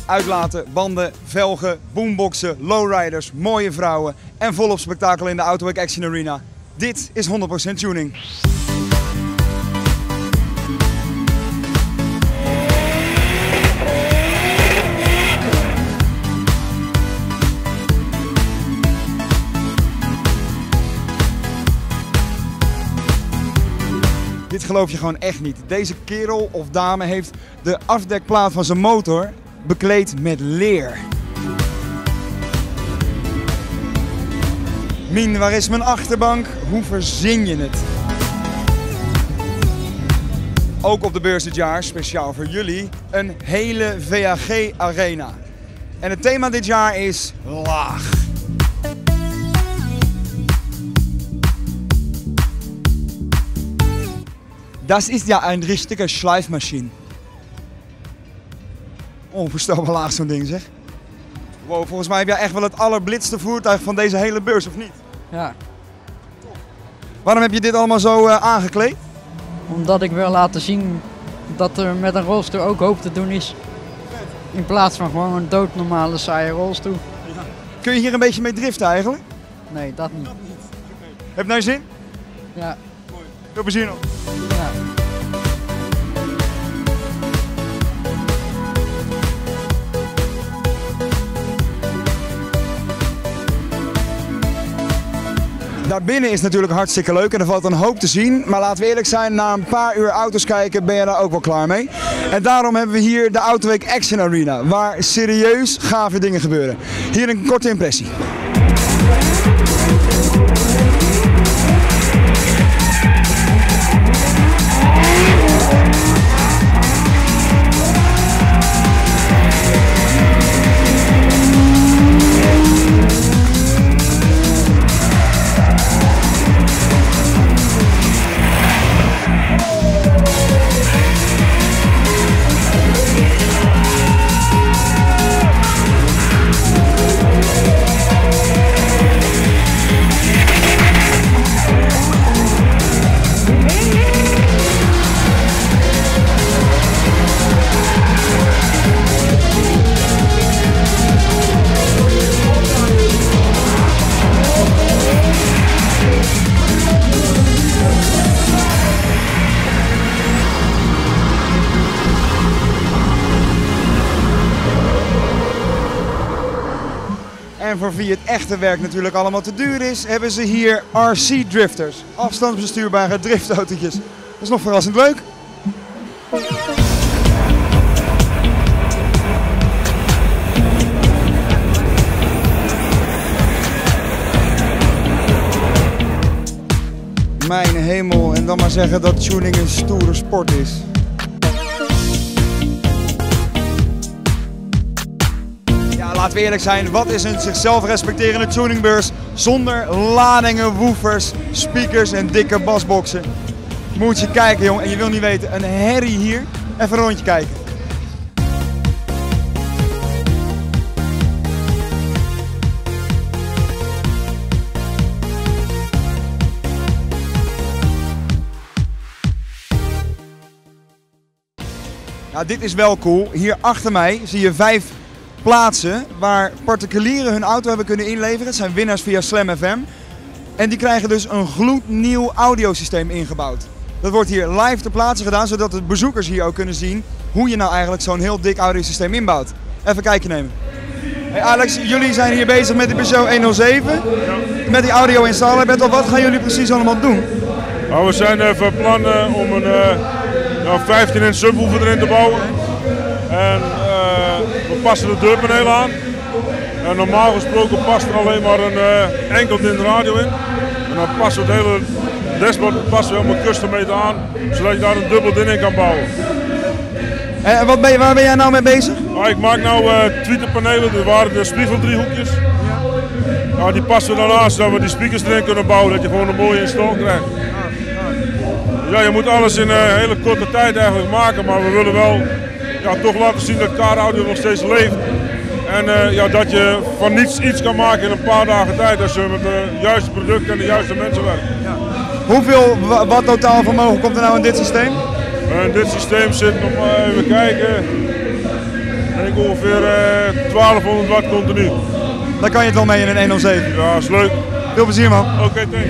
Uitlaten, banden, velgen, boomboxen, lowriders, mooie vrouwen en volop spektakel in de Autoweek Action Arena. Dit is 100% tuning. Dit geloof je gewoon echt niet. Deze kerel of dame heeft de afdekplaat van zijn motor bekleed met leer. Mien, waar is mijn achterbank? Hoe verzin je het? Ook op de beurs dit jaar, speciaal voor jullie, een hele VAG Arena. En het thema dit jaar is laag. Das ist ja ein richtige Schleifmaschine. Onvoorstelbaar laag zo'n ding zeg. Wow, volgens mij heb jij echt wel het allerblitste voertuig van deze hele beurs, of niet? Ja. Waarom heb je dit allemaal zo aangekleed? Omdat ik wil laten zien dat er met een rolstoel ook hoop te doen is. In plaats van gewoon een doodnormale saaie rolstoel. Ja. Kun je hier een beetje mee driften eigenlijk? Nee, dat niet. Heb je nou zin? Ja. Mooi. Veel plezier nog. Ja. Daarbinnen is natuurlijk hartstikke leuk en er valt een hoop te zien. Maar laten we eerlijk zijn, na een paar uur auto's kijken ben je daar ook wel klaar mee. En daarom hebben we hier de Autoweek Action Arena, waar serieus gave dingen gebeuren. Hier een korte impressie. En voor wie het echte werk natuurlijk allemaal te duur is, hebben ze hier RC drifters. Afstandsbestuurbare driftautootjes. Dat is nog verrassend leuk. Mijn hemel, en dan maar zeggen dat tuning een stoere sport is. Laten we eerlijk zijn, wat is een zichzelf respecterende tuningbeurs zonder ladingen, woofers, speakers en dikke basboxen? Moet je kijken jong, en je wil niet weten, een herrie hier. Even een rondje kijken. Nou, dit is wel cool. Hier achter mij zie je 5 plaatsen waar particulieren hun auto hebben kunnen inleveren. Het zijn winnaars via Slam FM. En die krijgen dus een gloednieuw audiosysteem ingebouwd. Dat wordt hier live ter plaatse gedaan, zodat de bezoekers hier ook kunnen zien hoe je nou eigenlijk zo'n heel dik audiosysteem inbouwt. Even een kijkje nemen. Hey Alex, jullie zijn hier bezig met de Peugeot 107. Met die audio installer. Bertel, wat gaan jullie precies allemaal doen? Nou, we zijn van plan om een 15-inch subwoofer erin te bouwen. En we passen de deurpanelen aan. En normaal gesproken past er alleen maar een enkel in de radio in. En dan passen we het hele dashboard passen we helemaal custom made aan, zodat je daar een dubbel ding in kan bouwen. Waar ben jij nou mee bezig? Ik maak nou tweeterpanelen, dat waren de spiegeldriehoekjes. Ja, die passen we dan aan, zodat we die speakers erin kunnen bouwen, dat je gewoon een mooie install krijgt. Ja, je moet alles in een hele korte tijd eigenlijk maken, maar we willen wel toch laten zien dat car audio nog steeds leeft. En dat je van niets iets kan maken in een paar dagen tijd als je met de juiste producten en de juiste mensen werkt. Ja. Hoeveel watt totaal vermogen komt er nou in dit systeem? In dit systeem zit nog even kijken. denk ongeveer 1200 watt continu. Daar kan je het wel mee in een 107. Ja, is leuk. Veel plezier man. Oké, thanks.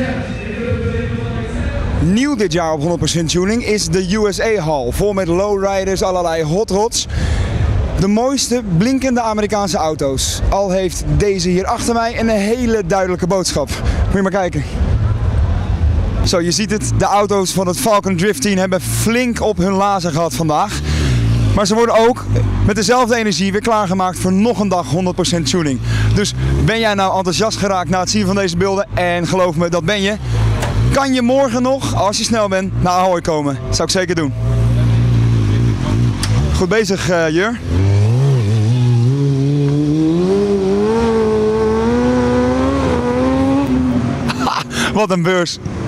Nieuw dit jaar op 100% tuning is de USA Hall. Vol met lowriders, allerlei hot rods. De mooiste blinkende Amerikaanse auto's. Al heeft deze hier achter mij een hele duidelijke boodschap. Moet je maar kijken. Zo, je ziet het. De auto's van het Falcon Drift Team hebben flink op hun lazer gehad vandaag. Maar ze worden ook met dezelfde energie weer klaargemaakt voor nog een dag 100% tuning. Dus ben jij nou enthousiast geraakt na het zien van deze beelden? En geloof me, dat ben je. Kan je morgen nog, als je snel bent, naar Ahoy komen? Zou ik zeker doen. Goed bezig, Jur. Wat een beurs.